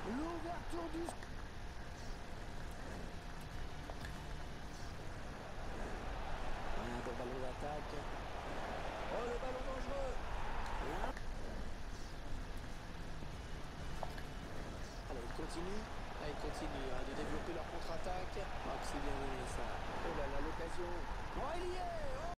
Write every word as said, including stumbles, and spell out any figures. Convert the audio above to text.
L'ouverture du... Un bon ballon d'attaque. Oh, le ballon dangereux. Et un... Alors, il continue. Ah, il continue hein, de développer leur contre-attaque. Oh, c'est bien donné ça. Oh là là, l'occasion. Oh, il y est. Oh